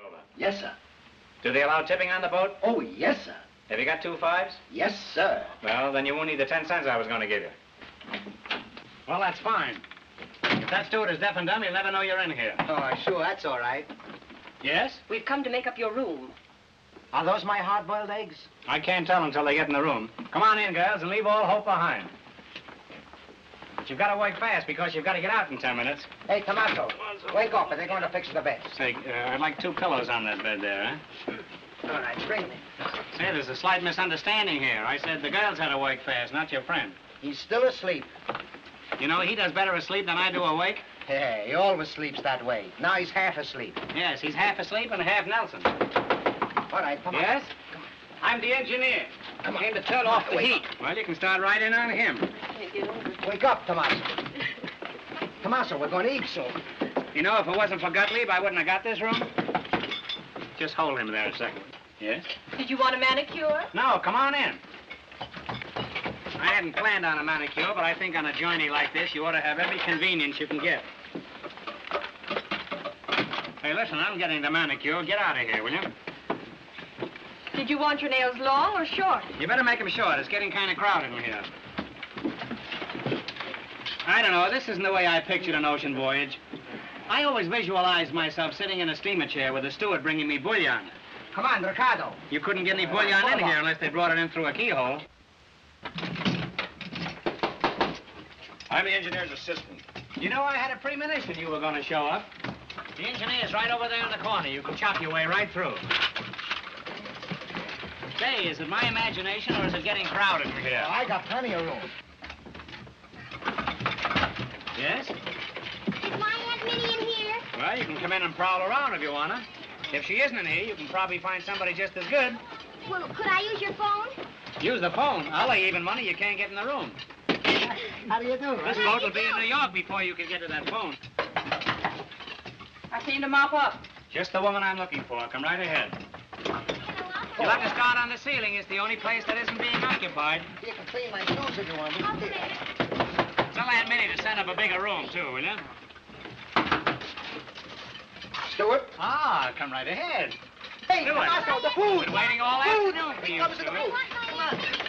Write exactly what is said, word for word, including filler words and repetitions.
Yes, sir. Do they allow tipping on the boat? Oh, yes, sir. Have you got two fives? Yes, sir. Well, then you won't need the ten cents I was going to give you. Well, that's fine. If that steward is deaf and dumb, he'll never know you're in here. Oh, sure, that's all right. Yes? We've come to make up your room. Are those my hard-boiled eggs? I can't tell until they get in the room. Come on in, girls, and leave all hope behind. But you've got to work fast because you've got to get out in ten minutes. Hey, Tomato, wake up, or they're going to fix the beds. Say, uh, I'd like two pillows on that bed there, huh? All right, bring me. Say, there's a slight misunderstanding here. I said the girls had to work fast, not your friend. He's still asleep. You know, he does better asleep than I do awake. Hey, he always sleeps that way. Now he's half asleep. Yes, he's half asleep and half Nelson. All right, come on. Yes? I'm the engineer. Come I on. came to turn off the Wake heat. up. Well, you can start right in on him. Wake up, Tommaso. Tommaso, we're going to eat soon. You know, if it wasn't for Gottlieb, I wouldn't have got this room. Just hold him there a second. Yes? Did you want a manicure? No, come on in. I hadn't planned on a manicure, but I think on a journey like this, you ought to have every convenience you can get. Hey, listen, I'm getting the manicure. Get out of here, will you? Did you want your nails long or short? You better make them short. It's getting kind of crowded in here. I don't know. This isn't the way I pictured an ocean voyage. I always visualized myself sitting in a steamer chair with a steward bringing me bouillon. Come on, Ricardo. You couldn't get any bouillon in here unless they brought it in through a keyhole. I'm the engineer's assistant. You know, I had a premonition you were going to show up. The engineer's right over there in the corner. You can chop your way right through. Say, is it my imagination or is it getting crowded in here? Oh, I got plenty of room. Yes? Is my Aunt Minnie in here? Well, you can come in and prowl around if you want to. If she isn't in here, you can probably find somebody just as good. Well, could I use your phone? Use the phone. I'll lay even money you can't get in the room. How do you do? This boat will be in New York before you can get to that phone. I came to mop up. Just the woman I'm looking for. Come right ahead. You'll have to start on the ceiling. It's the only place that isn't being occupied. You can clean my shoes if you want. Okay. Tell Aunt Minnie to set up a bigger room, too, will you? Stewart? Ah, come right ahead. Hey, Stewart. Tommaso, the food! Been waiting all Food! afternoon for you, Comes to the Stewart. food. Come on.